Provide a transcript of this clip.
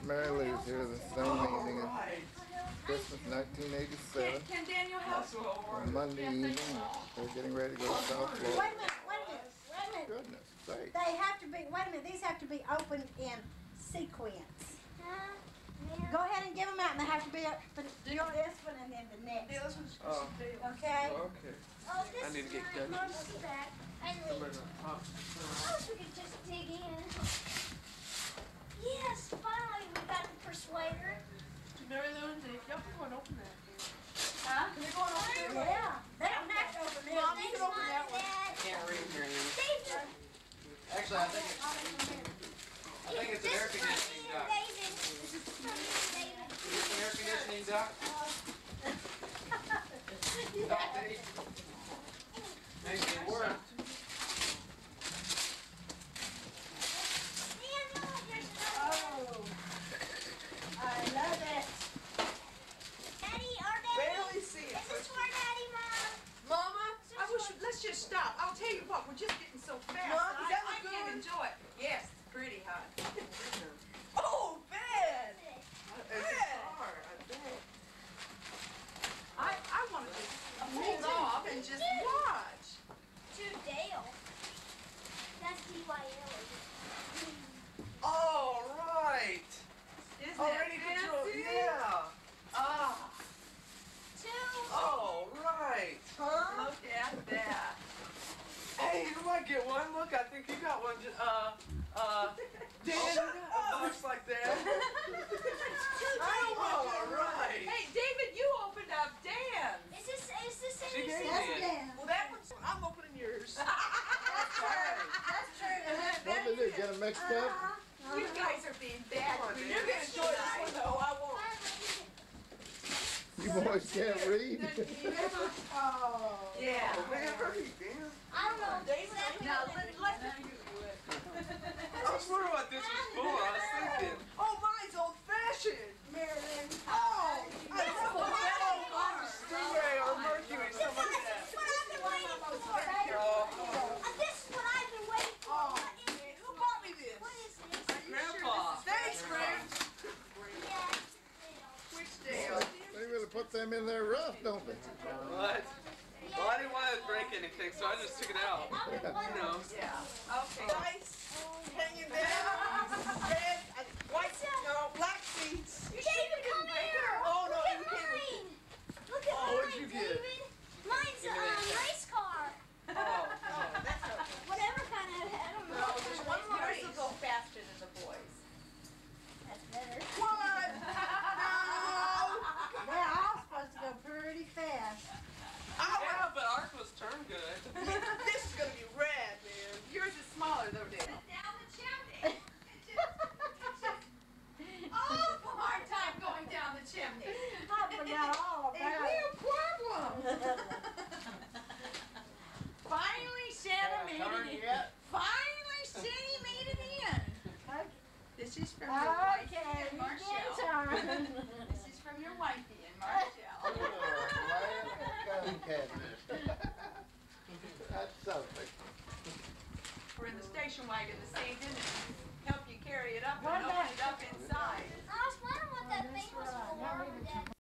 Mary Lou's here, the same evening of Christmas 1987. Can Daniel help? On Monday evening, they're getting ready to go to South Florida. Wait a minute. Goodness sake. They have to be, wait a minute, these have to be opened in sequence. Go ahead and give them out, and they have to be, do this one and then the next. Yeah, this one's Okay? Okay. Oh, this I need to get is done. Mom's back. I wish we could just dig in. Yes, finally we got the persuader. Mary Lou and Dave, y'all can go and open that. Huh? Can they go and open that? Yeah. They don't have to open this. Mom, you Thanks, can open Mom that and one. Dad. Can't read your name. David. Actually, I think it's an air conditioning duct. David. This is from me, David. Is this an air conditioning duct? Maybe it worked. Daniel, here's another one. Oh. I love it. Daddy, our Daddy. Barely see it. Is this for Daddy, Mom? Mama, I wish, let's just stop. I'll tell you what, we're just getting so fast. Mom, is that I look can't good? enjoy it. Yes, it's pretty hot. Oh, bad. Bad. I want to just hold off and just watch. To Dale. That's DYL. All right. Isn't Already that control. fancy? Yeah. Ah, Two. All right. Huh? look at that. Hey, you might get one. Look, I think you got one. Dan, a box like that. All right. Hey, David, you opened up Dan's. Is this She in gave your That's me it. Dan. Well, that one's, I'm opening yours. That's true. What did they do, get them mixed up? You guys are being bad. Come on, You're Dan. going to enjoy this one, though. I won't. You boys can't read? Oh. Yeah. Oh, man, hurry, Dan. I don't know. David, Now, let's I was wondering what this was for. I was thinking. Oh, mine's old-fashioned. Marilyn. Oh, I This is love what that. I've been waiting for. Stingray or Mercury, something like that. This is what I've been waiting for. This is what I've been waiting for. Oh, What is it? who bought me this? What is this? Grandpa. Thanks, Gramps. Yeah. Which Dale? They really put them in there rough, don't they? What? Well, I didn't want to break anything, so I just took it out. You know. Yeah. Okay. Nice. Hanging down. Red, white, no, black seats. David, come here. Oh, no, Look you at can't. mine. Look at Oh, mine, what'd you get? David. Mine's Give me that. race car. Whatever kind of, I don't know. No, what there's kind one of more race. race will go faster than the boys. That's better. What? No. They're all supposed to go pretty fast. Yeah, but ours was turned good. This is going to be rad, man. Yours is smaller, though, Dale. Down the chimney. Oh, hard time going down the chimney. I forgot all A about it. real problem. Finally, Santa made it in. Finally, Santa made it in. Okay. This is from your wifey Okay, and you Marshall. can turn. This is from your wifey and Marshall. Gun cabinet. That's something. We're in the station wagon this evening and help you carry it up What and open about- it up inside. I was wondering what that thing was for, Dad.